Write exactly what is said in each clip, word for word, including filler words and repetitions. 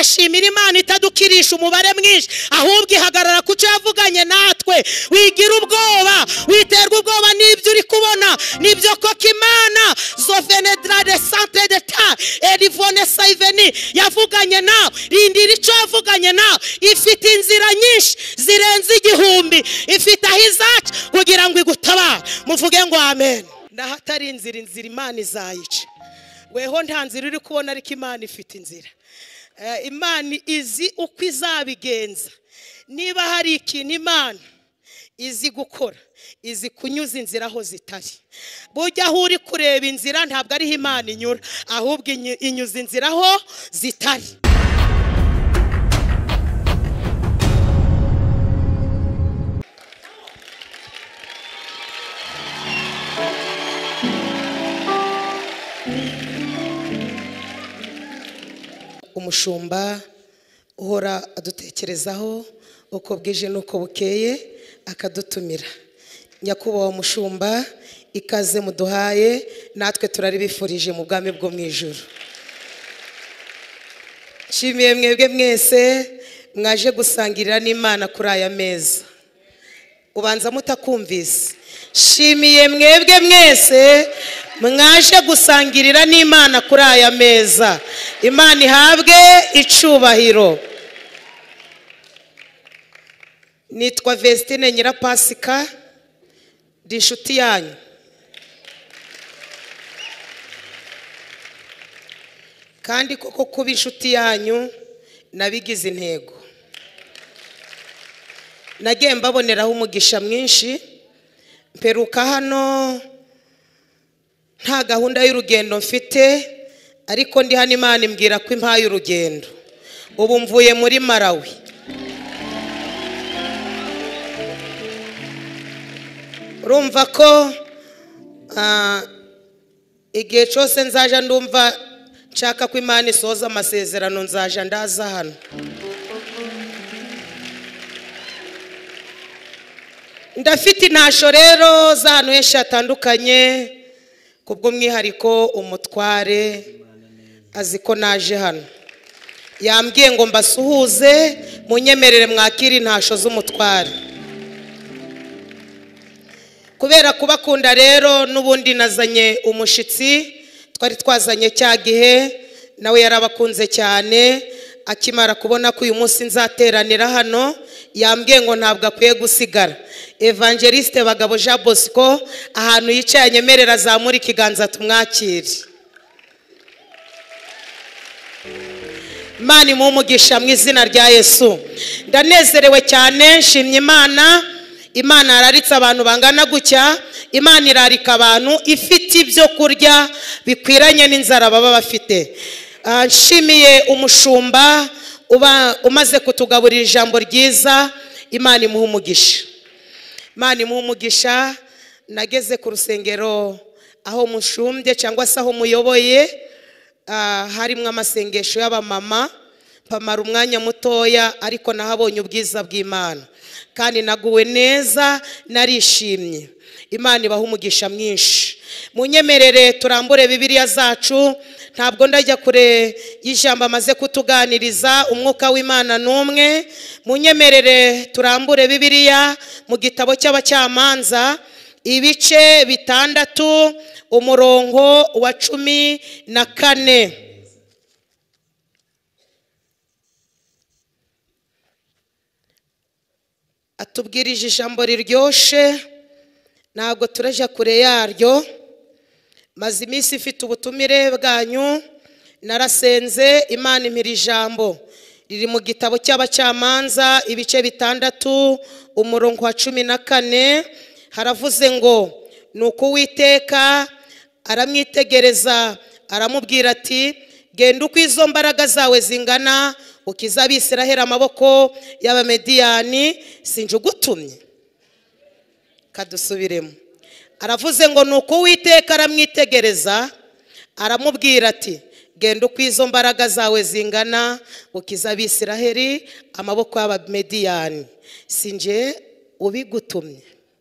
ndashimira Imana itadukirisha umubare mwinshi, ahubwo ihagarara ku cyo yavuganye natwe. Wigira ubwoba, witerwa ubwoba n'ibyo uri kubona, n'ibyo koko Imana zovenedra de centre de ta erivone saiveni yavuganye nawe. Rindira icyo yavuganye nawe. Ifite inzira nyinshi zirenze igihumbi, ifite aho izaca kugira ngo igutabare. Muvuge ngo amen. Ndahatari inzira, inzira Imana izayica. Weho nta nzira uri kubona, ariko Imana ifite inzira. Uh, Imana izi uko izabigenza. Niba hari ikintu Imana izi gukora, izi kunyuza inzira aho zitari. Burya aho uri kureba inzira ntabwo ariho Imana inyura, ahubwo inyuza inzira aho zitari. Umushumba uhora adutekerezaho uko bwije nuko bukeye, akadutumira. Nyakubahwa mushumba, ikaze muduhaye, natwe turaribifurije mu bwami bwo mu ijuru. Nshimiye mwebwe mwese mwaje gusangirira n'Imana kuri aya meza. Ubanza mutakumvise. Nshimiye mwebwe mwese mwaje gusangirira n'Imana kuri aya meza. Imana ihabwe icubahiro. Nitwa Vestine Nyirapasika, ndi inshuti yanyu. Kandi koko kuba inshuti yanyu nabigize intego. Nagiye mbaboneraho umugisha mwinshi. Mperuka hano nta gahunda y'urugendo mfite, ariko ndi hano Imana imbwira ko impaye urugendo. Ubu mvuye muri Malawi. Urumva ko uh, igihe cyose nzaja ndumva nshaka ko Imana isoza amasezerano, nzaja ndaza hano. Ndafite intasho rero z'ahantu henshi hatandukanye. Kubwo mwihariko umutware azi ko naje hano, yambwiye ngo mbasuhuze, munyemerere mwakira intasho z'umutware. Kubera kubakunda rero, n'ubundi nazanye umushitsi twari twazanye cya gihe, nawe yarabakunze cyane. Akimara kubona ko uyu munsi nzateranira hano, yambwiye ngo ntabwo akwiye gusigara. Evangeliste Bagabo Jean Bosco ahantu yicaye anyemerera azamura ikiganza tumwakire. Imana imuhe umugisha mu izina rya Yesu. Ndanezerewe cyane, nshimye Imana. Imana yararitse abantu bangana gutya. Imana irarika abantu ifite ibyo kurya bikwiranye n'inzara baba bafite. Nshimiye umushumba uba umaze kutugaburira ijambo ryiza. Imana imuhe umugisha. Imana imuhe umugisha. Nageze ku rusengero aho mushumbye cyangwa se aho muyoboye, harimo amasengesho y'abamama. Pamara umwanya mutoya, ariko nahabonye ubwiza bw'Imana kandi naguwe neza, narishimye. Imana ibaha umugisha mwinshi. Munyemerere turambure Bibiliya zacu. Ntabwo ndajya kure y'ijambo amaze kutuganiriza, umwuka w'Imana numwe. Munyemerere turambure Bibiliya mu gitabo cy'Abacamanza, ibice bitandatu, umurongo wa cumi na kane. Atubwirije ijambo riryoshe, ntabwo turaja kure yaryo. Maze iminsi ifite ubutumire bwanyu, narasenze, Imana impira ijambo riri mu gitabo cy'Abacamanza, ibice bitandatu, umurongo wa cumi na kane. Haravuze ngo, nuko Uwiteka aramwitegereza aramubwira ati, genda uko izo mbaraga zawe zingana, ukiza Abisiraheli amaboko y'Abamediyani, sinjugutumye. Kadusubiremo. Aravuze ngo nuko Uwiteka aramwitegereza aramubwira ati, genda uko izo mbaraga zawe zingana, ukiza Abisiraheli amaboko y'Abamediyani, sinje ubigutumye.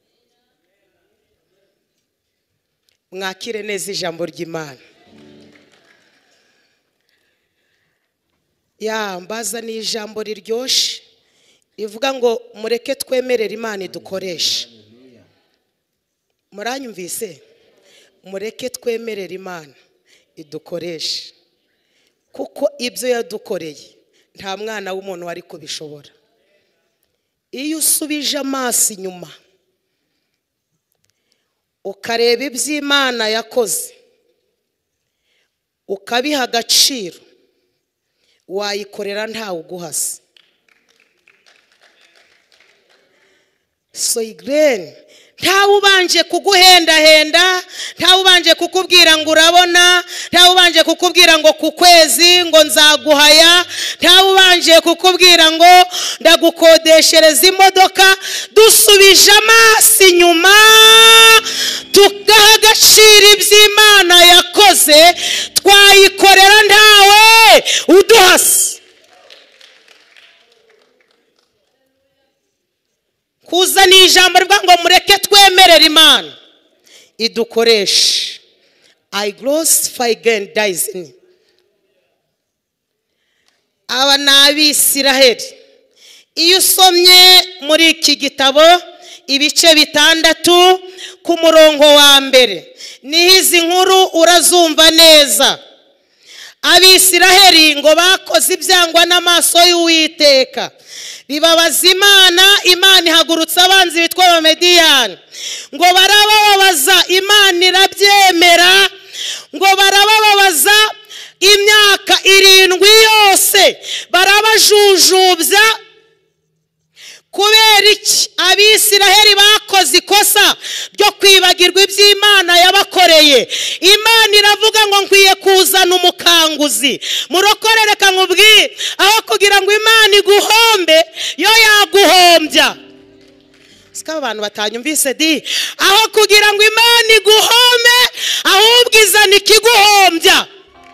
Mwakire neza ijambo ry'Imana. ya mbaza ni ijambo riryoshye rivuga ngo mureke twemerere Imana idukoreshe. Muranyumvise? Mureke twemerere Imana idukoreshe, kuko ibyo yadukoreye nta mwana w'umuntu wari kubishobora. Iyo usubije amaso inyuma ukareba ibyo Imana yakoze ukabiha agaciro, wayikorera ntawe uguhasa. So igren ntawe ubanje kuguhendahenda, ntawe ubanje kukubwira ngo urabona, ntawe ubanje kukubwira ngo ku kwezi ngo nzaguhaya, ntawe ubanje kukubwira ngo ndagukodeshereza imodoka. Dusubije amaso inyuma tugaha agaciro iby'Imana yakoze, twayikorera ntawe uduhasa. Kuza ni ijambo rivuga ngo mureke twemerere Imana idukoreshe. I glorify again dizini. Aba ni Abisiraheli. Iyo usomye muri iki gitabo ibice bitandatu ku murongo wa mbere, niho izi nkuru urazumva neza. Abisiraheli ngo bakoze ibyangwa n'amaso y'Uwiteka, bibabaza Imana. Imana ihagurutsa abanzi bitwa Abamediyani, ngo barabababaza, Imana irabyemera. Ngo barabababaza imyaka irindwi yose, barabajujubya. Kubera iki? Abisiraheli bakoze ikosa ryo kwibagirwa iby'Imana yabakoreye. Imana iravuga ngo nkwiye kuzana umukanguzi. Murokore reka nkubwire, aho kugira ngo Imana iguhombe yo yaguhombya. Sika abantu batanyumvise di, aho kugira ngo Imana iguhombe ahubwo izana ikiguhombya.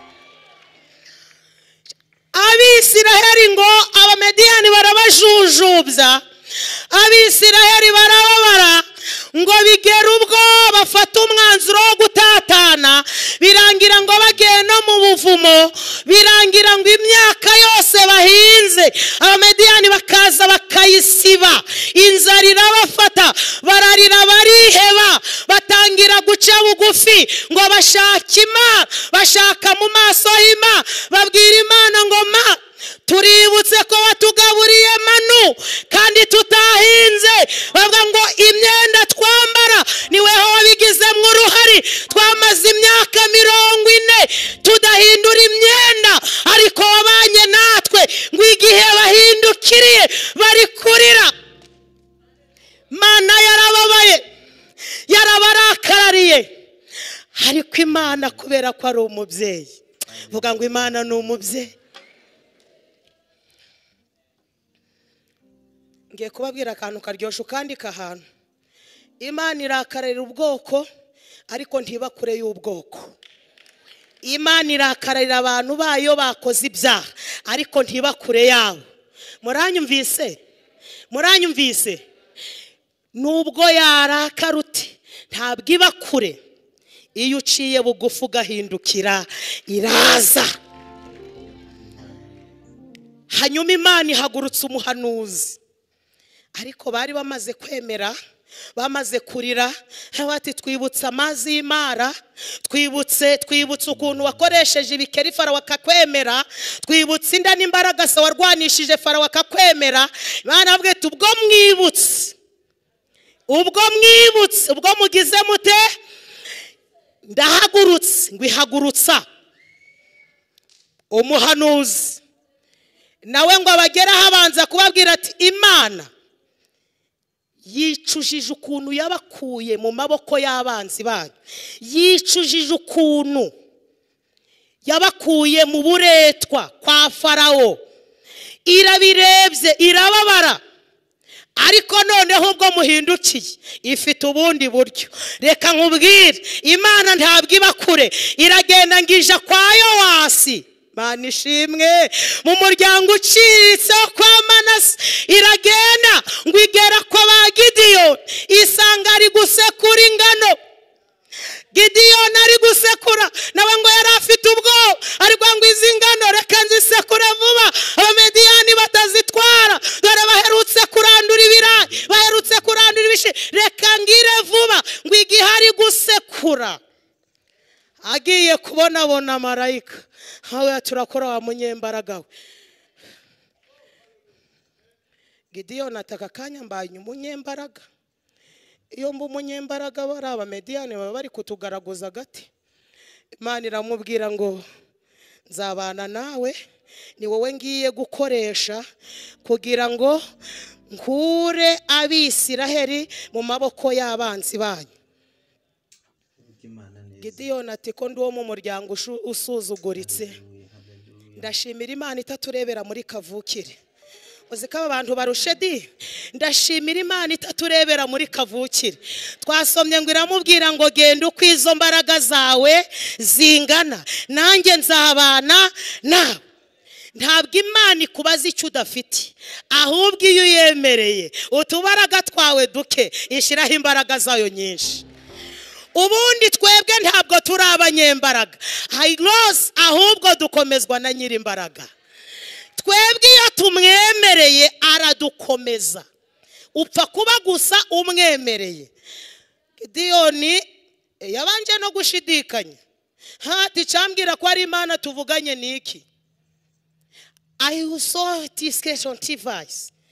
Abisiraheli ngo Abamediyani barabajujubya, Abisiraheli barababara, ngo bigera ubwo bafata umwanzuro wo gutatana. Birangira ngo bagiye no mu buvumo, birangira ngo imyaka yose bahinze Abamediyani bakaza bakayisiba. Inzara irabafata, bararira bariheba, batangira guca bugufi ngo bashaka Imana, bashaka mu maso y'Imana. Babwira Imana ngo ma, tuributse ko watugaburiye manu kandi tutahinze. Bavuga ngo imyenda twambara niweho wabigizemo uruhari. Twamaze imyaka mirongo ine tudahindura imyenda, ariko wabanye natwe ngo igihe bahindukiriye bari kurira. Mana yarababaye, yarabarakarariye, ariko Imana kubera ko ari umubyeyi. Vuga ngo Imana ni umubyeyi. Ngiye kubabwira akantu karyoshye kandi kahantu. Imana irakararira ubwoko ariko ntiba kure y'ubwoko. Imana irakararira abantu bayo bakoze ibyaha ariko ntiba kure yabo. Muranyumvise? Muranyumvise? Nubwo yarakaruti ntabwo iba kure. Iyo uciye bugufi ugahindukira iraza. Hanyuma Imana ihagurutsa umuhanuzi, ariko bari bamaze kwemera, bamaze kurira. Bati twibutse amazi y'Imara, twibutse twibutse ukuntu wakoresheje ibikeri Farawo akakwemera, twibutse inda n'imbaraga se warwanishije Farawo akakwemera. Imana avuga ati ubwo mwibutse, ubwo mwibutse, ubwo mugize mute, ndahagurutse. Ngo ihagurutsa umuhanuzi, nawe ngo abageraho abanza kubabwira ati Imana yicujije ukuntu yabakuye mu maboko y'abanzi banyu, yicujije ukuntu yabakuye mu buretwa kwa Farawo. Irabirebye irababara, ariko noneho ubwo muhindukiye ifite ubundi buryo. Reka nkubwire, Imana ntabwo iba kure, iragenda ngija kwa Yowasi. Mana ishimwe. Mu muryango uciriritse kwa Manase iragenda ngo igera kwa ba Gideyoni, isanga ari gusekura ingano. Gidiyoni ari gusekura nawe ngo yari afite ubwoba, ariko ngo izi ngano reka nzisekure vuba abamediyani batazitwara, dore baherutse kurandura ibirayi, baherutse kurandura ibishi, reka ngire vuba ngo igihe ari gusekura agiye kubona bona marayika, hawe turakora wa munyembaraga we. Gidiyoni ataka kanya mbaye umunyembaraga, iyo mbu umunyembaraga bari abamediyani baba bari kutugaraguza gati. Imana iramubwira ngo nzabana nawe, ni wowe ngiye gukoresha kugira ngo nkure Abisiraheli mu maboko y'abanzi banyu. Gidiyoni ati ko ndi wo mu muryango usuzuguritse, ndashimira Imana itaturebera muri kavukire. Uziko abantu barushe di, ndashimira Imana itaturebera muri kavukire. Twasomye ngo iramubwira ngo genda uko izo mbaraga zawe zingana, nanjye nzabana nawe. Ntabwo Imana ikubaza icyo udafite, ahubwo iyo uyemereye utubaraga twawe duke ishyiraho imbaraga zayo nyinshi. Ubundi twebwe ntabwo turi abanyembaraga, ahubwo dukomezwa na nyirimbaraga. Twebwe iyo tumwemereye aradukomeza, upfa kuba gusa umwemereye. Gidiyoni yabanje no gushidikanya, hati cyambwira ko ari Imana tuvuganye niki. I saw this case on T V.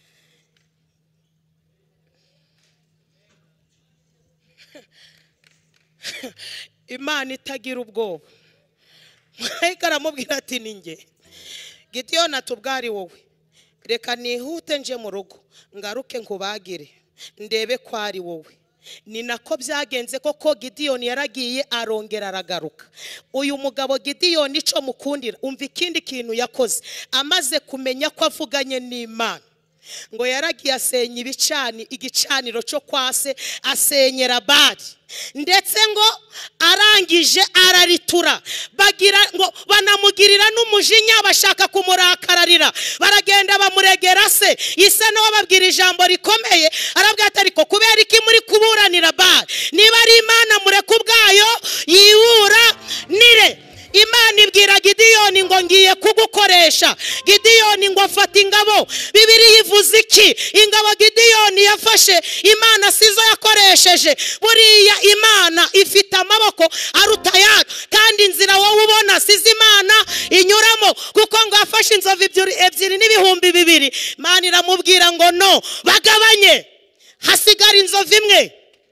Imana itagira ubwoba. Marayika aramubwira ati ninjye. Gidiyoni atubwari wowe, reka nihute nje mu rugo ngaruke nkubagire ndebe ko ari wowe. Ni nako byagenze koko. Gidiyoni yaragiye arongera aragaruka. Uyu mugabo Gidiyoni ico mukundira, umva ikindi kintu yakoze amaze kumenya ko avuganye n'Imana, ngo yaragiye asenya ibicani igicaniro cyo kwase, asenyera Bali, ndetse ngo arangije araritura. Bagira ngo banamugirira n'umujinya, bashaka kumurakararira, baragenda bamuregera se. Isa no bababwira ijambo rikomeye, arabwira ati ariko kubera iki muri kuburanira Bali? Niba ari Imana mureke ubwayo yiwura nire. Imana ibwira Gidiyoni ngo ngiye kugukoresha. Gidiyoni ngo afata ingabo. Bibiliya ivuze iki? Ingabo Gidiyoni yafashe Imana sizo yakoresheje. Buriya Imana ifite amaboko aruta yacu, kandi inzira wowe ubona sizi Imana inyuramo, kuko ngo afashe inzovu ebyiri n'ibihumbi bibiri. Imana iramubwira ngo no, bagabanye hasigara inzovu imwe.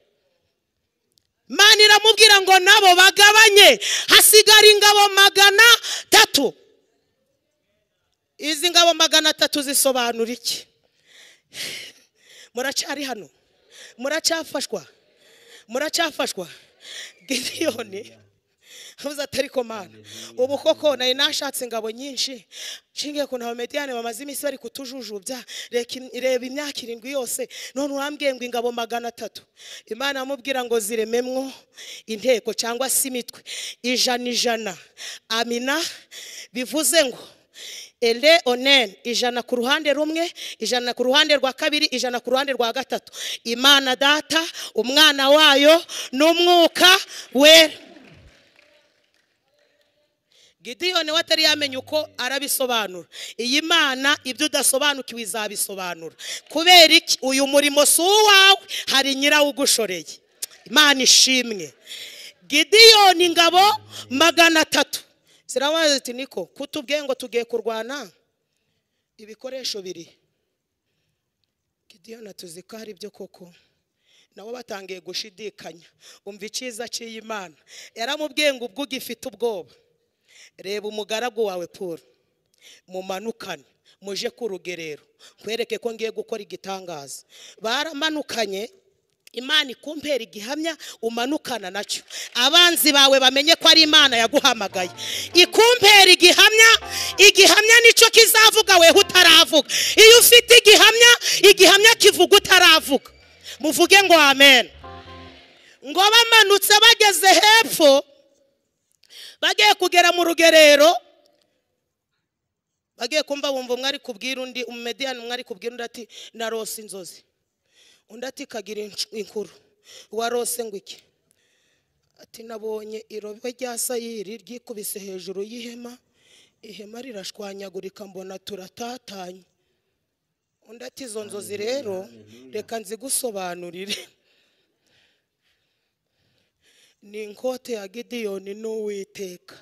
Imana iramubwira ngo nabo bagabanye hasigara ingabo magana tatu. Izi ngabo magana tatu zisobanura iki? Muracari hano, muracafashwa, muracafashwa. Gidiyoni havuze atari ko Mana, ubu koko naye nashatse ngabo nyinshi, nshingiye ku n'abamediyani bamaze iminsi bari kutujujubya, reba imyaka irindwi yose, none urambwiye ngo ingabo magana atatu. Imana amubwira ngo zirememwo inteko cyangwa se imitwe ijana ijana. Amina, bivuze ngo ele onen, ijana ku ruhande rumwe, ijana ku ruhande rwa kabiri, ijana ku ruhande rwa gatatu. Imana Data, Umwana wayo n'Umwuka wera. Gidiyoni watari yamenye uko arabisobanura. Iyi Mana ibyo udasobanukiwe izabisobanura. Kubera iki? Uyu murimo si uwawe, hari nyirawo ugushoreye. Imana ishimwe. Gidiyoni ingabo magana atatu zirabaza ati niko kutubwiye ngo tugiye kurwana, ibikoresho biri. Gidiyoni atuzika hari byo koko, nabo batangiye gushidikanya. Umva iciza cy'iyi Mana. Yaramubwiye ngo ubwo ugifite ubwoba, reba umugaragu wawe Paul, mumanukane muje ku rugerero kwereke ko ngiye gukora igitangaza. Baramanukanye, Imana ikumpera igihamya umanukana nacyo, abanzi bawe bamenye ko ari Imana yaguhamagaye. Ikumpera igihamya, igihamya nico kizavuga we utaravuga. Iyo ufite igihamya, igihamya kivuga utaravuga. Muvuge ngo amen. Ngo bamanutse bageze hepfo, bagiye kugera mu rugerero, bagiye kumva bumva umwe ari kubwira undi, umumediyani umwe ari kubwira undi ati narose inzozi. Undi ati kagira inkuru, warose ngo iki? ati nabonye irobe rya sayiri ryikubise hejuru y'ihema, ihema rirashwanyagurika mbona turatatanye. Undi ati izo nzozi rero reka nzigusobanurire. Ni inkote ya Gideyoni n'Uwiteka.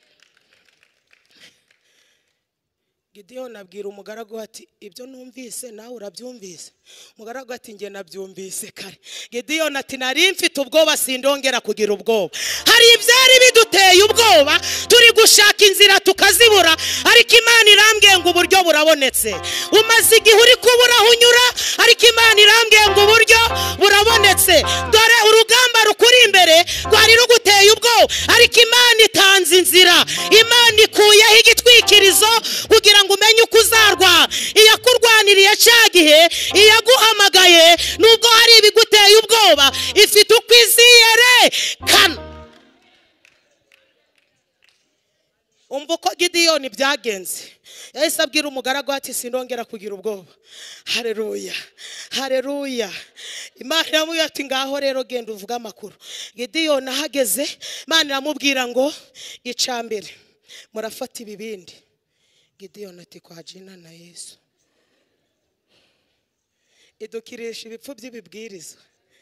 Gideyoni abwira umugaragu ati ibyo numvise nawe urabyumvise? Umugaragu ati nge nabyumvise kare. Gideyoni ati nari mfite ubwoba sindongera kugira ubwoba. Hari ibyari biduteye ubwoba turi gushaka inzira tukazibura, ariko Imana irambwiye ngo uburyo burabonetse. Umaze igihe uri kubura aho unyura, ariko Imana irambwiye ngo uburyo burabonetse. Dore urugamba rukuri imbere rwari ruguteye ubwoba, ariko Imana itanze inzira. Imana ikuyeho igitwikirizo kugira ngo umenye uko uzarwa. Iyakurwaniriye cya gihe, iyaguhamagaye nubwo hari ibiguteye ubwoba, ifite uko iziyerekana. Umva uko Gideyoni byagenze. Yahise abwira umugaragu ati sindongera kugira ubwoba. Haleluya, haleluya. Imana iramubwira ati ngaho rero genda uvuga amakuru. Gideyoni ahageze, Imana iramubwira ngo icambere murafata ibibindi. Gideyoni ati kwa jina na Yesu. Idukirisha ibipfu by'ibibwiriza.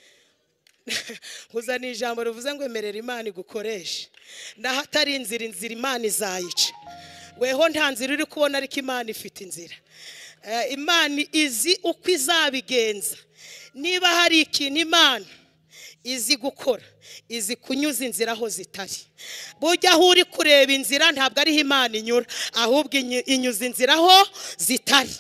Uzana ijambo rivuze ngo emerera Imana igukoreshe. Naho atari inzira, inzira Imana izayica. Weho nta nzira uri kubona, ariko Imana ifite inzira. Imana izi uko izabigenza. Niba hari ikintu Imana izi gukora, izi kunyuza inzira aho zitari. Burya aho uri kureba inzira ntabwo ariho Imana inyura, ahubwo inyuza inzira aho zitari.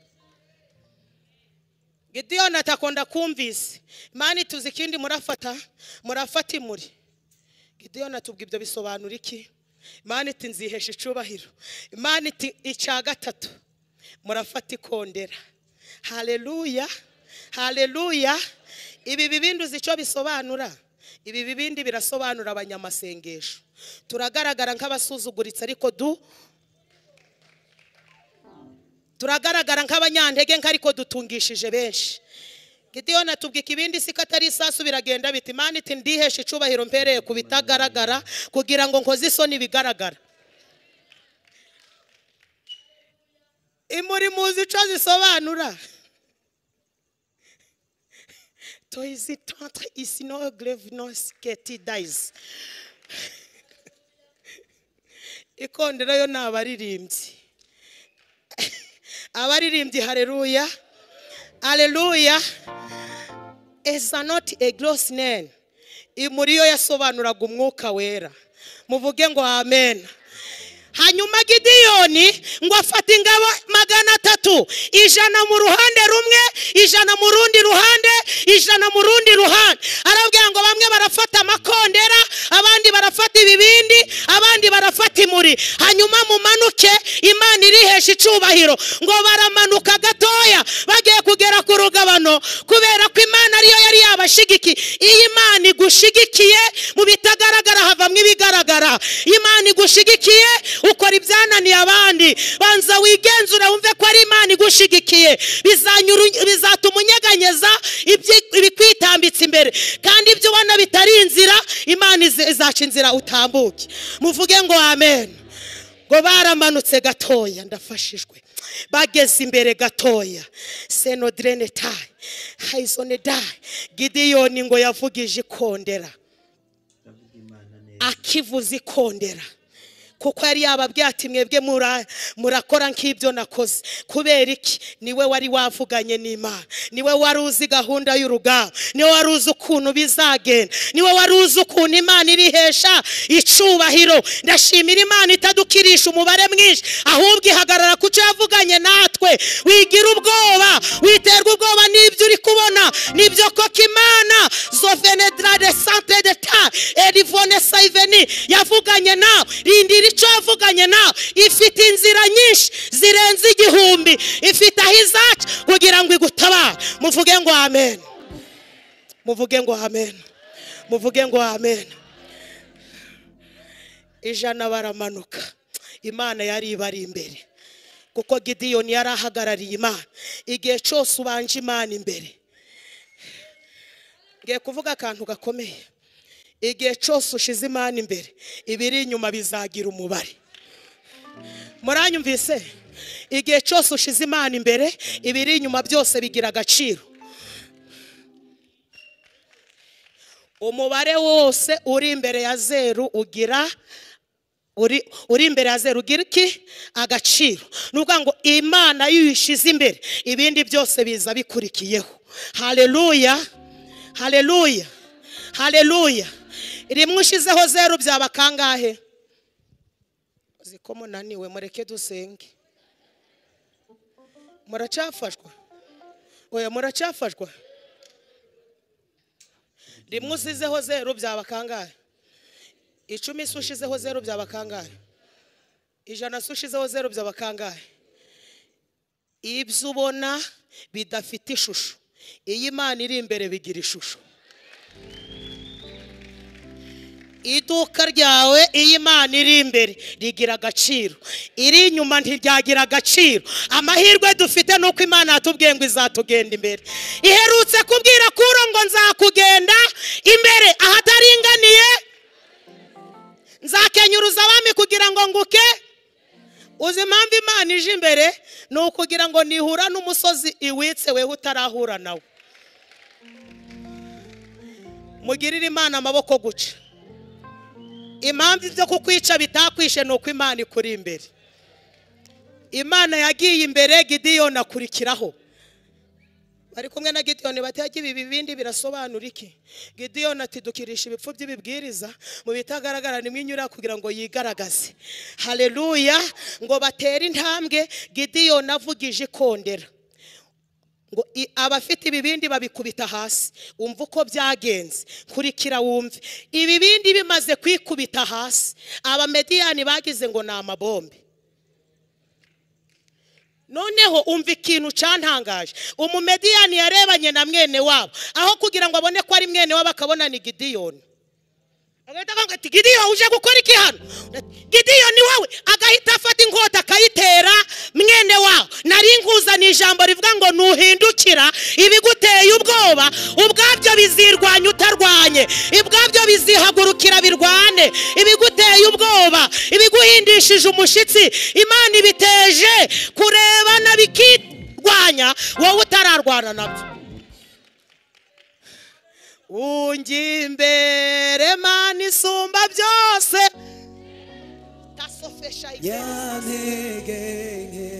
Gideyoni atakonda kumvise. Imana ituzi ikindi murafata, murafata imuri. Gideyoni atubwa ibyo bisobanura iki? Imana iti nzihesha icubahiro. Imana iti icya gatatu murafata ikondera. Haleluya, haleluya. Ibi bibindi uzi icyo bisobanura? Ibi bibindi birasobanura abanyamasengesho. Turagaragara nk'abasuzuguritse, ariko du turagaragara nk'abanyantege ariko dutungishije benshi. Gideyoni atubwika ibindi si katari isasu biragenda biti. Imana iti ndihesha icubahiro mpereye ku bitagaragara kugira ngo nkoze isoni bigaragara. Imuri muzi icyo zisobanura? Toizi tantre isi no greve no sketi dies. Ikondera yo nabaririmbyi. Abaririmbyi haleluya, haleluya. Is not a gross name. Imuri yo yasobanuraga umwuka wera. Muvuge ngo amen. Hanyuma Gideyoni ngo afata ingabo magana atatu, ijana mu ruhande rumwe, ijana mu rundi ruhande, ijana mu rundi ruhande. Arabwira ngo bamwe barafata amakondera, abandi barafata ibibindi, abandi barafata imuri. Hanyuma mumanuke, Imana irihesha icubahiro. Ngo baramanuka gatoya bagiye kugera ku rugabano, kubera ko Imana ariyo yari yabashigiki. Iyi Imana igushigikiye mu bitagaragara havamwe ibigaragara. Imana igushigikiye ukora ibyananiye abandi. Banza wigenzura wumve ko ari Imana igushigikiye. Bizanyura, bizatuma unyeganyeza ibikwitambitse imbere, kandi ibyo ubona bitari inzira, Imana izaca inzira utambuke. Muvuge ngo amen. Ngo baramanutse gatoya, ndafashijwe. Bageze imbere gatoya, senodrene tai haizone dai. Gideyoni ngo yavugije ikondera. Akivuza ikondera, kuko yari yababwiye ati mwebwe murakora nk'ibyo nakoze. Kubera iki? Niwe wari wavuganye n'Imana, niwe wari uzi gahunda y'urugamba, niwe wari uzi ukuntu bizagenda, niwe wari uzi ukuntu Imana irihesha icubahiro. Ndashimira Imana itadukirisha umubare mwinshi, ahubwo ihagarara ku cyo yavuganye natwe. Wigira ubwoba, witerwa ubwoba n'ibyo uri kubona, nibyo koko Imana zovenedra de centre de ta erivone saiveni yavuganye nawe. Rindira icyo yavuganye nawe. Ifite inzira nyinshi zirenze igihumbi, ifite aho izaca kugira ngo igutabare. Muvuge ngo amen, muvuge ngo amen, muvuge ngo amen. Ijana baramanuka, Imana yari ibari imbere, kuko Gideyoni yari ahagarariye Imana. Igihe cyose ubanje Imana imbere. Ngiye kuvuga akantu gakomeye. igihe cyose ushize Imana imbere ibiri inyuma bizagira umubare. Muranyumvise? Igihe cyose ushize Imana imbere ibiri inyuma byose bigira agaciro. Umubare wose uri imbere ya zeru ugira uri uri imbere ya zeru ugira iki? Agaciro. Nuvuga ngo Imana yishize imbere ibindi byose biza bikurikiyeho. Haleluya, haleluya, haleluya. Rimwe ushizeho zeru byaba kangahe? Ziko munaniwe mureke dusenge. Muracafashwa? Oya muracafashwa? Rimwe usizeho zeru byaba kangahe? Icumi sushizeho zeru byaba kangahe? Ijana sushizeho zeru byaba kangahe? Ibyo ubona bidafite ishusho, iyi Imana iri imbere bigira ishusho. Iduka ryawe iyi Imana iri imbere rigira agaciro, iri inyuma ntiryagira agaciro. Amahirwe dufite nuko Imana yatubwiye ngo izatugenda imbere. Iherutse kubwira Kuro ngo nzakugenda imbere ahataringaniye, nzakenyuruza abami kugira ngo nguke. Uzi impamvu Imana ije imbere? Ni ukugira ngo nihura n'umusozi iwitse wewe utarahura nawe. Mugirire Imana amaboko guca. Impamvu byo kukwica bitakwishe nuko Imana ikuri imbere. Imana yagiye imbere, Gideyoni akurikiraho. Bari kumwe na Gideyoni bati yagiye ibi bindi birasobanura iki? Gideyoni ati dukirisha ibipfu by'ibibwiriza mu bitagaragara nimwinyura kugira ngo yigaragaze. Haleluya. Ngo batera intambwe, Gideyoni avugije ikondera ngo abafite ibibindi babikubita hasi. Umva uko byagenze, kurikira wumve. Ibibindi bimaze kwikubita hasi, abamediyani bagize ngo ni amabombe. Noneho umva ikintu cyantangaje. Umumediyani yarebanye na mwene wabo, aho kugira ngo abone ko ari mwene wabo akabona ni Gideyoni. Agahita avuga ati Gideyoni uje gukora iki hano? Gideyoni wawe agahita afata inkota akayitera mwene wabo. Nari nkuzana ijambo rivuga ngo nuhindukira ibiguteye ubwoba, ubwabyo bizirwanya utarwanye, ibwabyo bizihagurukira birwane. Ibiguteye ubwoba, ibiguhindishije umushitsi, Imana ibiteje kurebana bikirwanya wowe utararwana nabyo. Ungi imbere Mana isumba byose, tasofesha yanegenge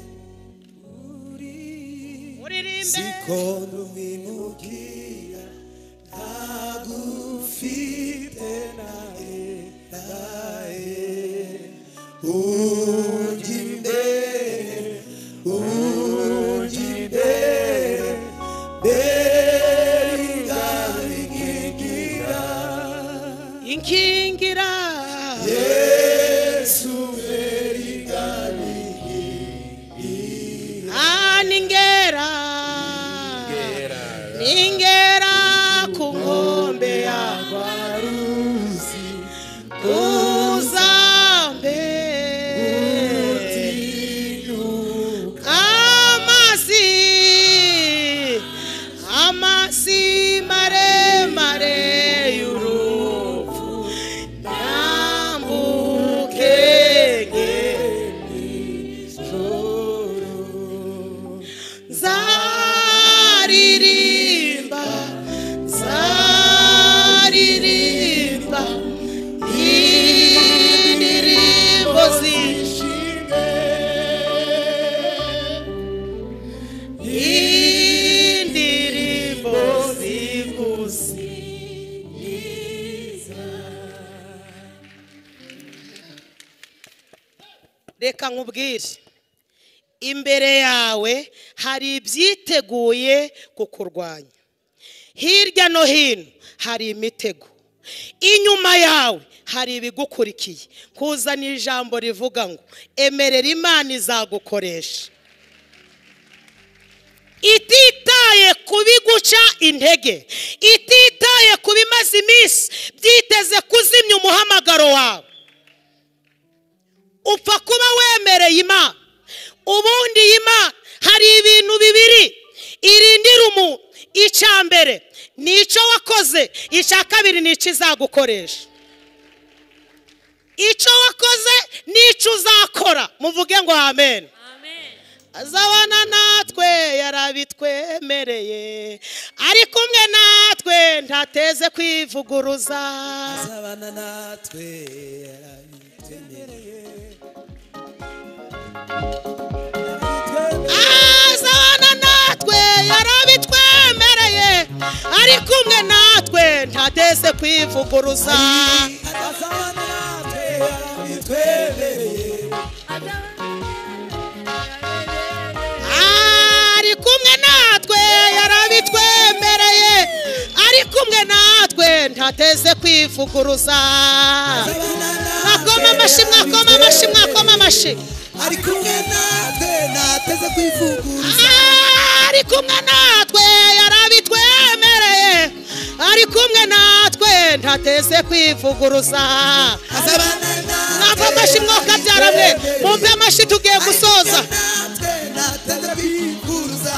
uri sikondo minukia nagufite nae nae. Ungi imbere, ungi imbere inkingira Yesu verigani aningera ningera ku nkombe ya Rwaruzi uzambe amasi amasi mare mare reka nkubwire, imbere yawe hari ibyiteguye kukurwanya. Hirya no hino hari imitego, inyuma yawe hari ibigukurikiye. Kuzana ijambo rivuga ngo emerera Imana izagukoresha, ititaye kubiguca intege, ititaye kubimaze iminsi byiteze kuzimya umuhamagaro wawe. Upfa kuba wemereye Imana. Ubundi Imana hari ibintu bibiri irindira umuntu. Icambere nico wakoze, icya kabiri ni icyo izagukoresha. Icyo wakoze n'icyo uzakora, muvuge ngo amen. Azabana natwe yarabitwemereye, ari kumwe natwe ntateze kwivuguruza. Azabana natwe yarabitwemereye, azabana natwe yarabitwemereye, ari kumwe natwe ntateze kwivuguruza. azabana natwe yarabitwemereye, ari kumwe natwe yarabitwemereye, ari kumwe natwe ntateze kwivuguruza. Mwakoma amashyi, mwakoma amashyi, mwakoma amashyi. ari kumwe natwe ntateze kwivuguruza, ari kumwe natwe yarabitwemereye, ari kumwe natwe ntateze kwivuguruza. azabana natwe Mwava amashyi mwokabyara mwe, mumpe amashyi tugiye gusoza. ntateze kwivuguruza,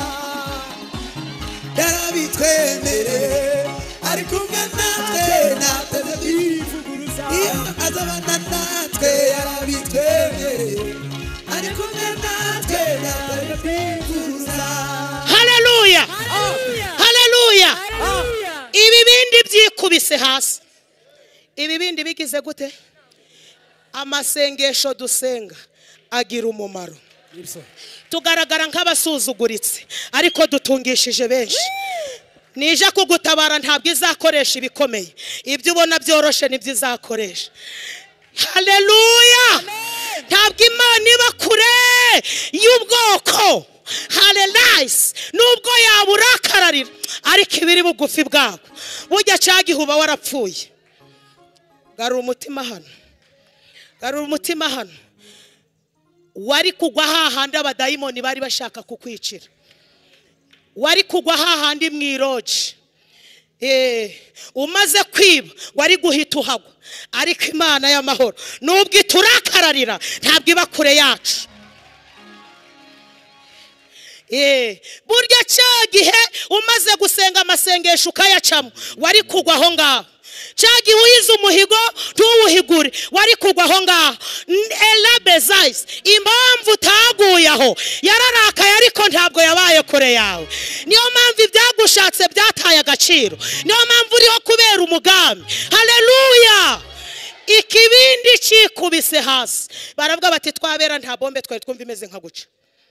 yarabitwemereye, ari kumwe natwe ntateze kwivuguruza. Iyo azabana natwe yarabitwemereye, ari kumwe natwe ntateze kwivuguruza. Haleluya, haleluya. Ibi bindi byikubise hasi, ibi bindi bigize gute? Amasengesho dusenga agira umumaro. Tugaragara nk'abasuzuguritse, ariko dutungishije benshi. Nije kugutabara ntabwo izakoresha ibikomeye, ibyo ubona byoroshe nibyo izakoresha. Haleluya. Ntabwo Imana iba kure y'ubwoko. Haleluya. Nubwo yaburakararira, ariko ibiri bugufi bwabo. Burya cyagihuba warapfuye. Garura umutima hano, garura umutima hano. Wari kugwa hahandi abadayimoni bari bashaka kukwicira, wari kugwa hahandi mwiroje, eh umaze kwiba wari guhita uhagwa, ariko Imana y'amahoro nubwo iturakararira ntabwo iba kure yacu. Eh burya cyagihe umaze gusenga amasengesho ukayacamo, wari kugwa aho ngaho. Cyagihe uhize umuhigo ntuwuhigure, wari kugwa aho ngaho. Elabezais, impamvu utaguye aho, yararakaye ariko ntabwo yabaye kure yawe. Niyo mpamvu ibyagushatse byataye agaciro, niyo mpamvu uriho kubera umugambi. Haleluya. Ikibindi kikubise hasi, baravuga bati twabera nta bombe twari twumva imeze nka guca.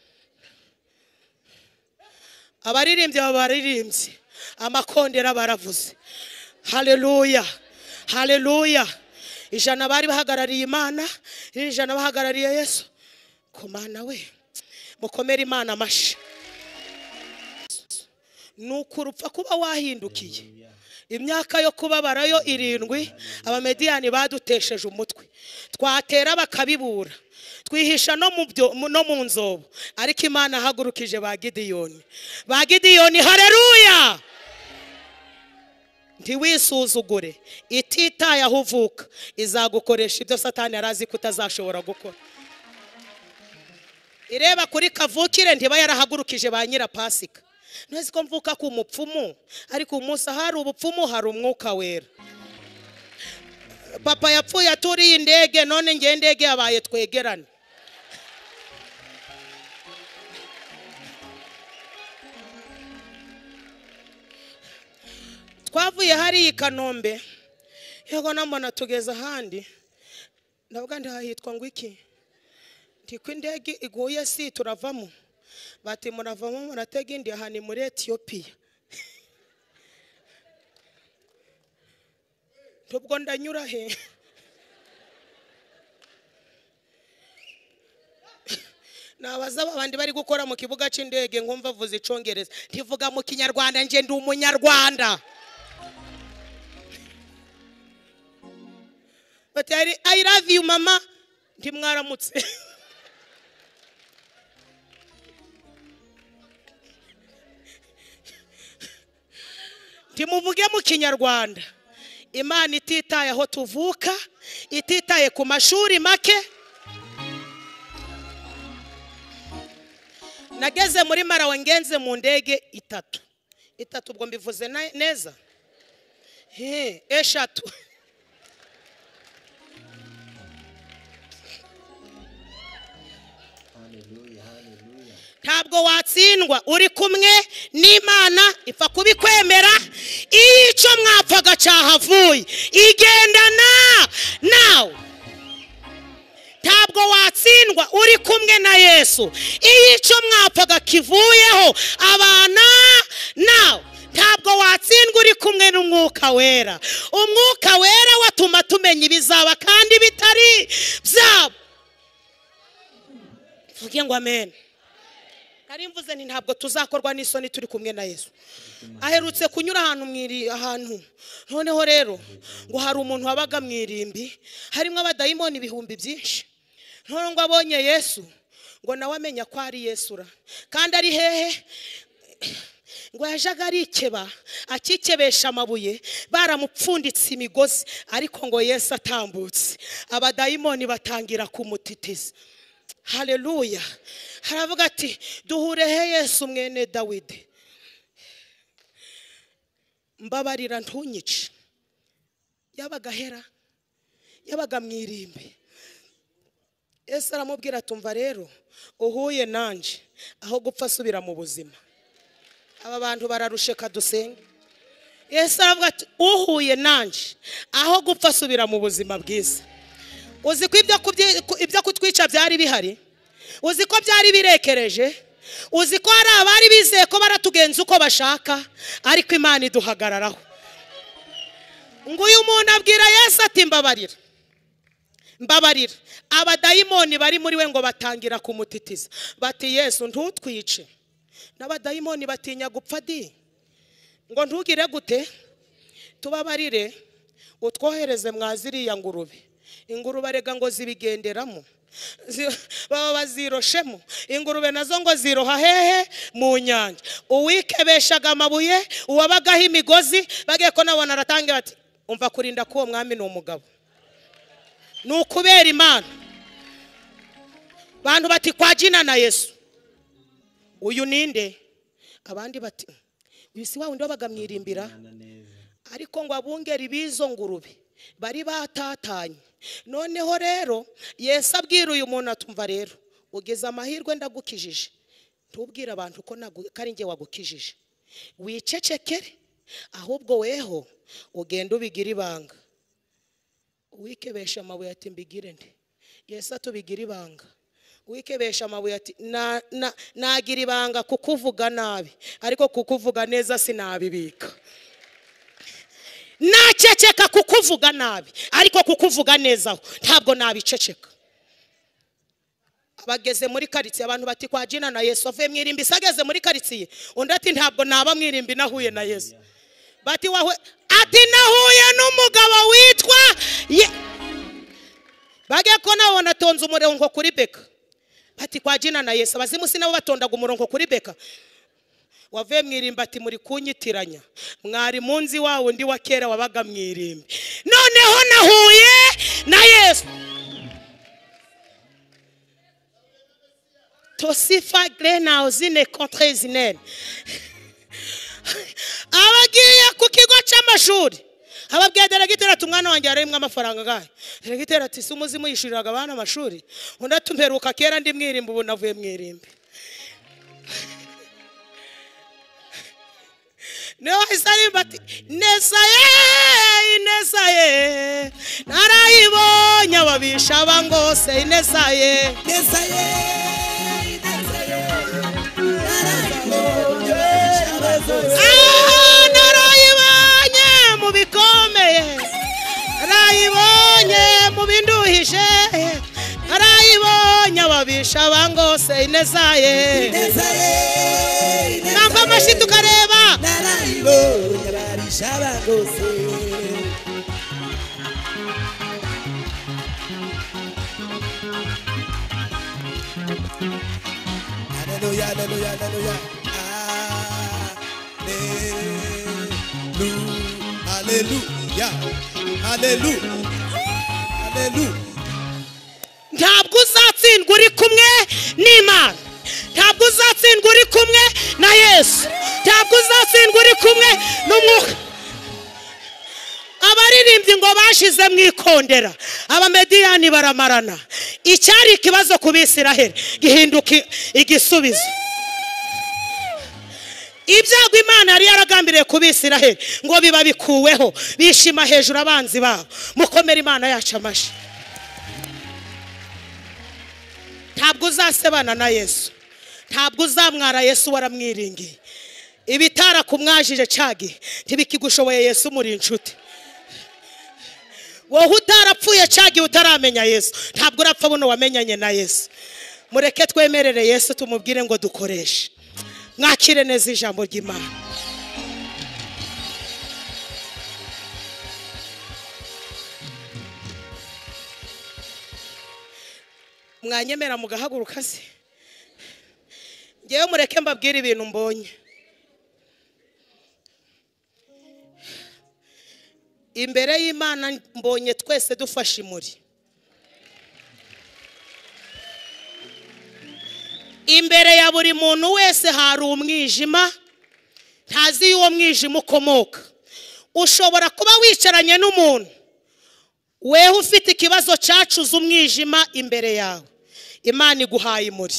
Abaririmbyi abaririmbyi, amakondera baravuze. Haleluya, haleluya. Ijana bari bahagarariye Imana, ijana bahagarariye Yesu. Kumana we, mukomere Imana amashi. Nukurupfa kuba wahindukiye. Imyaka yo kubabarayo irindwi, abamediyani badutesheje umutwe. Twatera bakabibura, twihisha no mu byo no mu nzobo, ariko Imana hagurukije ba Gideyoni. Ba Gideyoni, haleluya. Ntiwisuzugure, ititaye aho uvuka izagukoresha ibyo Satani arazi kutazashobora gukora. Ireba kuri kavukire ntiba yarahagurukije ba nyira Pasika. Nzi ko mvuka ku mupfumu, ariko umunsi hari ubupfumu hari umwuka wera. Papa yapfuye aturiye indege, none nge indege yabaye twegerane. Twavuye hari i Kanombe, yego nambona tugeza handi, ndavuga ndi hahitwa ngo iki? Ndiko indege iguye si turavamo. Bati muravamo muratega indi hani muri Ethiopia. Tubwo ndanyura he? Nabaza abandi bari gukora mu kibuga c'indege ngumva vuze icongereza, ntivuga mu Kinyarwanda, nje ndi umunyarwanda. But I, I love you mama, ntimwaramutse. Timuvuge mu Kinyarwanda. Imana ititaye aho tuvuka, ititaye ku mashuri make. Nageze muri Marawi ngenze mu ndege itatu. Itatu ubwo mbivuze neza. he eshatu ntabwo watsindwa uri kumwe n'Imana ipfa kubikwemera icyo mwapfaga cyahavuye igendana nawe. ntabwo watsindwa uri kumwe na Yesu icyo mwapfaga kivuyeho abana nawe. ntabwo watsindwa uri kumwe n'Umwuka Wera. Umwuka Wera watuma tumenya ibizaba kandi bitari byabo. vuge ngo amen. Kari mvuze ni ntabwo tuzakorwa n'isoni turi kumwe na Yesu. Aherutse kunyura ahantu mwiri ahantu noneho rero ngo hari umuntu wabaga mwirimbi harimo abadayimoni ibihumbi byinshi. None ngo abonye Yesu ngo nawe amenya ko ari Yesu ra kandi ari hehe ngo yajaga arikeba akikebesha amabuye baramupfunditse imigozi ariko ngo Yesu atambutse abadayimoni batangira kumutitiza. Haleluya. Haravuga ati duhure he Yesu mwene Dawidi, mbabarira ntunyice. Yabaga hera yabaga mwirimbe. Yesu aramubwira tumva rero uhuye nanje aho gupfa subira mu buzima. Aba bantu bararusheka dusenge. Yesu aravuga ati uhuye nanje aho gupfa subira mu buzima bwiza. Uzi ko ibyo ibyo kutwica byari bihari? Uzi ko byari birekereje? Uzi ko hari abari bizeye ko baratugenza uko bashaka ariko Imana iduhagararaho. Ngo uyu muntu abwira Yesu ati mbabarira mbabarira. Abadayimoni bari muri we ngo batangira kumutitiza bati Yesu ntutwice. N'abadayimoni batinya gupfa di. Ngo ntugire gute tubabarire utwohereze mwaziriya ngurube. Ingurube arega ngo zibigenderamo baba baziroshemo. Ingurube nazo ngo ziroha hehe mu nyanja. Uwikebeshaga amabuye uwabagaho imigozi bagiye ko nabona aratangira ati umva kurinda ko mwami ni umugabo. Nukubera Imana. Bantu bati kwa jina na Yesu. Uyu ninde? Abandi bati uyu si wa wundi wabaga mwirimbira ariko ngo abungeri bizo ngurube bari batatanye. Noneho rero Yesu abwira uyu muntu atumva rero ugeze amahirwe ndagukijije. Ntubwira abantu ko kari nge wagukijije. Wicecekere ahubwo weho ugenda ubigira ibanga. Uwikebesha amabuye ati mbigire nde? Yesu atubigira ibanga. Uwikebesha amabuye ati na nagira ibanga kukuvuga nabi ariko kukuvuga neza sinabibika. Naceceka kukuvuga nabi ariko kukuvuga neza ntabwo nabiceceka. Abageze muri karitsiye abantu bati kwa jina na Yesu avuye mwirimbi sageze muri karitsiye. Undi ati ntabwo naba mwirimbi nahuye na Yesu. Bati wawe ati nahuye n'umugabo witwa ye. Bagiye ko nabona tonze umurongo kuri beka. Bati kwa jina na Yesu abazimu sinabo batondaga umurongo kuri beka. Wavuye mwirimba ati muri kunyitiranya. Mwari munzi wawe undi wa kera wabaga mwirimbi. Noneho nahuye na Yesu. Tosifa grena uzine contre zinene. Abagiye ku kigo cy'amashuri. Ababwiye deregiteri ati umwana wanjye yarimwe amafaranga gahe. Deregiteri ati si umuzimu yishuriraga abana amashuri. Undi atumperuka kera ndi mwirimbi ubu navuye mwirimbi. No isarimba ati neza ye ineza ye narayibonye ababisha abangose ineza ye neza ye ineza ye narayibonye abangose ah narayibonye mu bikomeye narayibonye mu binduhije narayibonye ababisha abangose ineza ye ineza ye namba amashi tukareba narayibonye ababisha abangose. Hallelujah, hallelujah, hallelujah. Hallelujah. Hallelujah. Hallelujah. Ntabwo uzatsindwa uri kumwe n'Imana. Ntabwo uzatsindwa uri kumwe na Yesu. Ntabwo uzatsindwa uri kumwe n'Umwuka. bashize mwikondera abamediyani baramarana icyari ikibazo ku Bisiraheli gihinduka igisubizo ibyago Imana yari yaragambiriye ku Bisiraheli ngo biba bikuweho bishima hejuru abanzi babo mukomera Imana yacu amashi ntabwo uzasebana na Yesu ntabwo uzamwara Yesu waramwiringiye ibitara kumwajije cagi ntibikigushoboye Yesu muri inshuti wowe utarapfuye cagi utaramenya Yesu ntabwo urapfa buno wamenyanye na Yesu mureke twemerere Yesu tumubwire ngo dukoreshe mwakire neza ijambo ry'Imana mwanyemera mugahaguruka se ngewe mureke mbabwire ibintu mbonye imbere y'Imana mbonye twese dufashe imuri imbere ya buri muntu wese hari umwijima ntazi uwo mwijima ukomoka ushobora kuba wicaranye n'umuntu wewe ufite ikibazo cyacuza umwijima imbere yawe Imana iguhaye imuri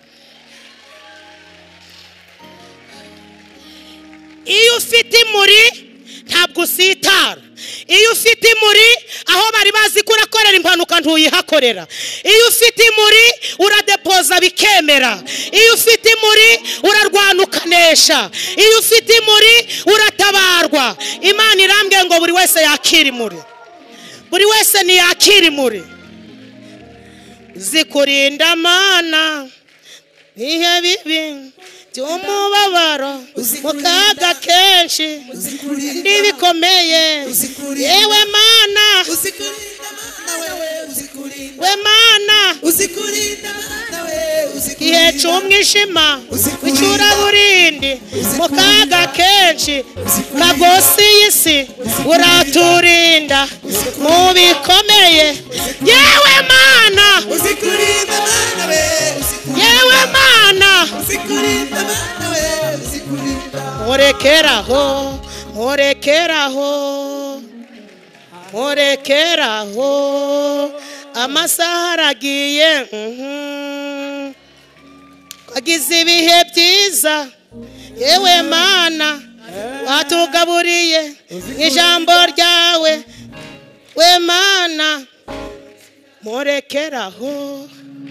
iyo ufite imuri ntabwo usitara iyo ufite imuri aho bari bazi ko urakorera impanuka ntuyihakorera iyo ufite imuri uradepoza bikemera iyo ufite imuri urarwana ukanesha iyo ufite imuri uratabarwa Imana irambwiye ngo buri wese yakira imuri buri wese ni yakira imuri zikurinda Mana ihe bibi by'umubabaro mukaga kenshi ndibikomeye yewe Mana we Mana igihe cy'umwijima w'icuraburindi mukaga kenshi kagosi y'isi uraturinda mu bikomeye yewe Mana yewe Mana murekeraho murekeraho murekeraho amasaha aragiye agize ibihe byiza yewe Mana watugaburiye ijambo ryawe we Mana murekeraho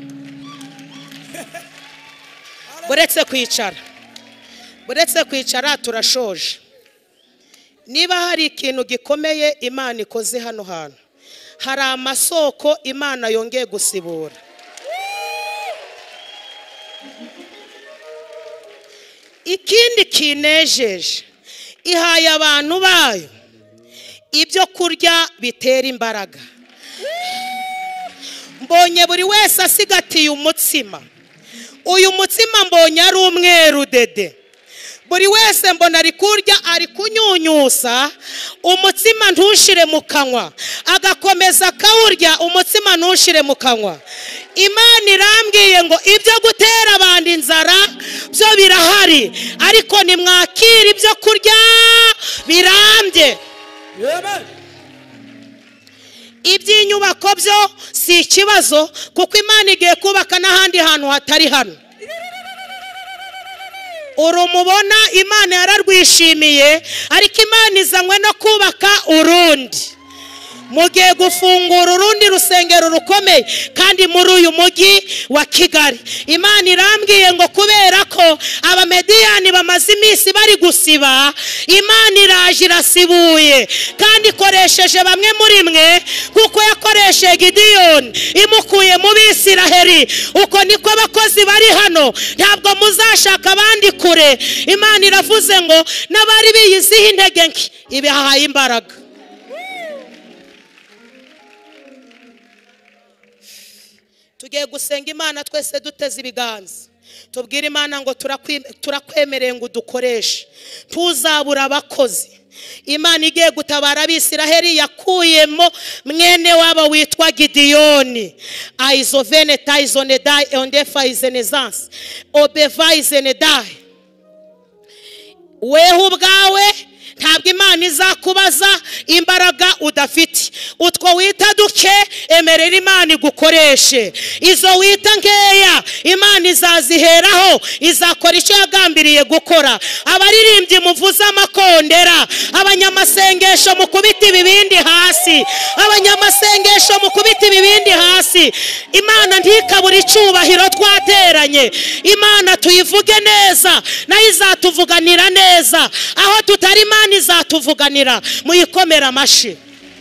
buretse kwicara buretse kwicara turashoje niba hari ikintu gikomeye Imana ikoze hano hantu hari amasoko Imana yongeye gusibura ikindi kinejeje ihaye abantu bayo ibyo kurya bitera imbaraga mbonye buri wese asigatiye umutsima uyu mutsima mbonye ari umweru dede buri wese mbona ari kurya ari kunyunyusa umutsima ntushire mu kanwa agakomeza akawurya umutsima ntushire mu kanwa Imana irambwiye ngo ibyo gutera abantu inzara byo birahari ariko nimwakira ibyo kurya birambye iby'inyubako byo si ikibazo kuko Imana igiye kubaka n'ahandi hantu hatari hano urumubona Imana yararwishimiye ariko Imana izanywe no kubaka urundi mugiye gufungura urundi rusengero rukomeye kandi muri uyu mujyi wa Kigali Imana irambwiye ngo kubera ko abamediyani bamaze iminsi bari gusiba Imana iraje irasibuye kandi ikoresheje bamwe muri mwe kuko yakoresheje Gideyoni imukuye mu Bisiraheli uko niko abakozi bari hano ntabwo muzashaka abandi kure Imana iravuze ngo n'abari biyiziho intege nke ibihaye imbaraga tugiye gusenga Imana twese duteze ibiganza tubwire Imana ngo turakwemereye ngo dukoreshe tuzabura abakozi Imana igiye gutabara Abisiraheli yakuyemo mwene wabo witwa Gideyoni aizovene taizone dai ondefa izenezance obeva izenedai weho ubwawe ntabwo Imana izakubaza imbaraga udafite utwo wita duke emerera Imana igukoreshe, izo wita nkeya Imana izaziheraho izakora icyo yagambiriye gukora. Abaririmbyi muvuza amakondera, abanyamasengesho mukubita ibibindi hasi, abanyamasengesho mukubita ibibindi hasi. Imana ntikabura icyubahiro twateranye, Imana tuyivuge neza nayo izatuvuganira neza, aho tutari Imana izatuvuganira. Muyikomera amashi.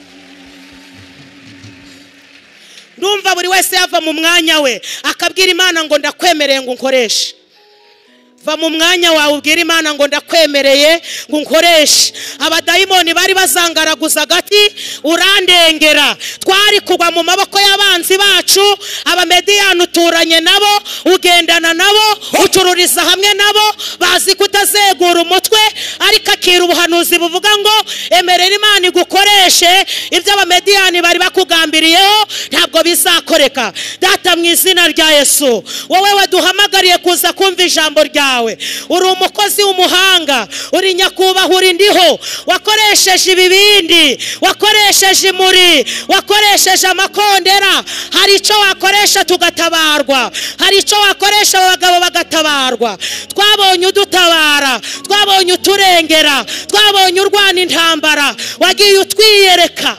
Ndumva buri wese yava mu mwanya we akabwira Imana ngo ndakwemereye ngo unkoreshe. Va mu mwanya wawe ubwira Imana ngo ndakwemereye ngo unkoreshe. Abadayimoni bari bazangaraguza gati urandengera, twari kugwa mu maboko y'abanzi bacu. Abamediyani uturanye nabo, ugendana nabo, ucururiza hamwe nabo, bazi kutazegura umutwe, ariko akira ubuhanuzi buvuga ngo emerera Imana igukoreshe. Ibyo abamediyani bari bakugambiriyeho ntabwo bizakoreka. Data, mu izina rya Yesu, wowe waduhamagariye kuza kumva ijambo ryawe, uri umukozi w'umuhanga, uri nyakubahwa, uri ndiho. Wakoresheje ibibindi, wakoresheje imuri, wakoresheje amakondera. Hari icyo wakoresha tugatabarwa, hari icyo wakoresha abagabo bagatabarwa. Twabonye udutabara, twabonye uturengera, twabonye urwana intambara. Wagiye utwiyereka,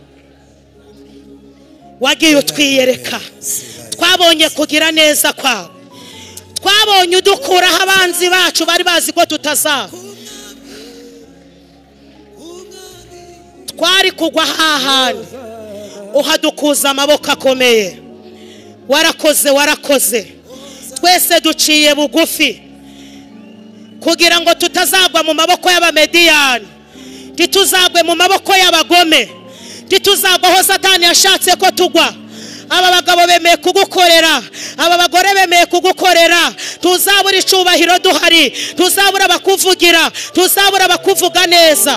wagiye utwiyereka. Twabonye kugira neza kwawe, twabonye udukuraho abanzi bacu bari bazi ko tutazaba. Twari kugwa hahandi, uhadukuza amaboko akomeye. Warakoze, warakoze. Twese duciye bugufi kugira ngo tutazagwa mu maboko y'abamediyani, ntituzagwe mu maboko y'abagome, ntituzagwa aho Satani yashatse ko tugwa. Aba bagabo bemeye kugukorera, aba bagore bemeye kugukorera. Tuzabura icubahiro duhari, tuzabura bakuvugira, tuzabura bakuvuga neza.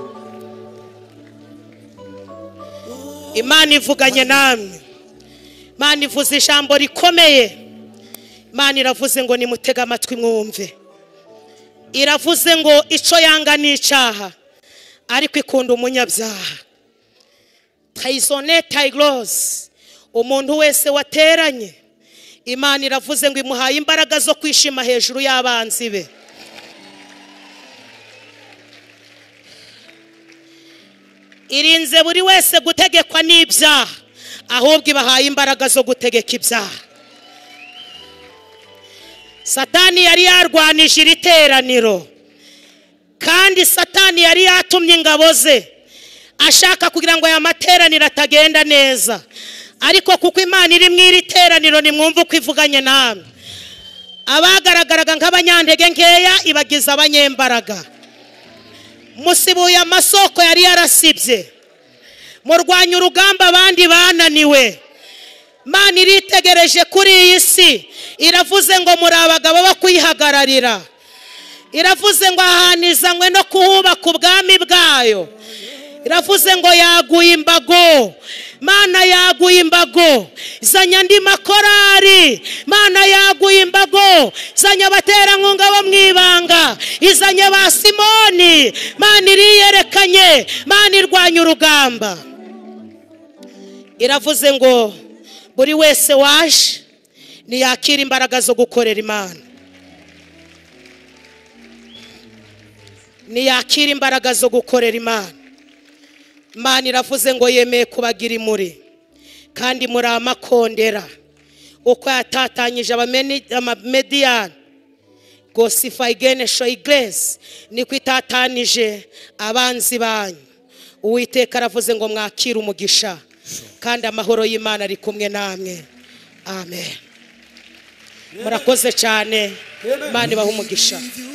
Imana ivuganye namwe, Imana ivuze ijambo rikomeye. Imana iravuze ngo nimutega amatwi mwumve. Iravuze ngo icyo yanga ni icyaha, ariko ikunda umunyabyaha. Taizone taiglos, umuntu wese wateranye, Imana iravuze ngo imuhaye imbaraga zo kwishima hejuru y'abanzi be. Irinze buri wese gutegekwa n'ibyaha, ahubwo ibahaye imbaraga zo gutegeka ibyaha. Satani yari yarwanije iri teraniro, kandi Satani yari yatumye ingabo ze ashaka kugira ngo aya materaniro atagenda neza. Ariko kuko Imana iri mu iri teraniro, nimwumve uko ivuganye namwe. Abagaragaraga nk'abanyantege nkeya ibagiza abanyembaraga. Musibuye amasoko yari yarasibye, murwanya urugamba abandi bananiwe. Imana iritegereje kuri iyi si, iravuze ngo muri abagabo bo kwihagararira. Iravuze ngo ahanizanywe no kuhubaka ubwami bwayo. Iravuze ngo yaguye imbago, Mana yaguye imbago, izanya andi makorari. Mana yaguye imbago, izanya abaterankunga bo mwibanga, izanya ba Simoni. Mana iriyerekanye, Mana irwanya urugamba. Iravuze ngo buri wese waje niyakira imbaraga zo gukorera Imana, niyakira imbaraga zo gukorera Imana. Imana iravuze ngo yemeye kubagira imuri, kandi muri amakondera. Uko yatatanyije abamediyani gosifa igene sho igles, niko itatanije abanzi banyu. Uwiteka aravuze ngo mwakire umugisha, kandi amahoro y'Imana ari kumwe namwe. Amen. Murakoze cyane, Imana ibahe umugisha.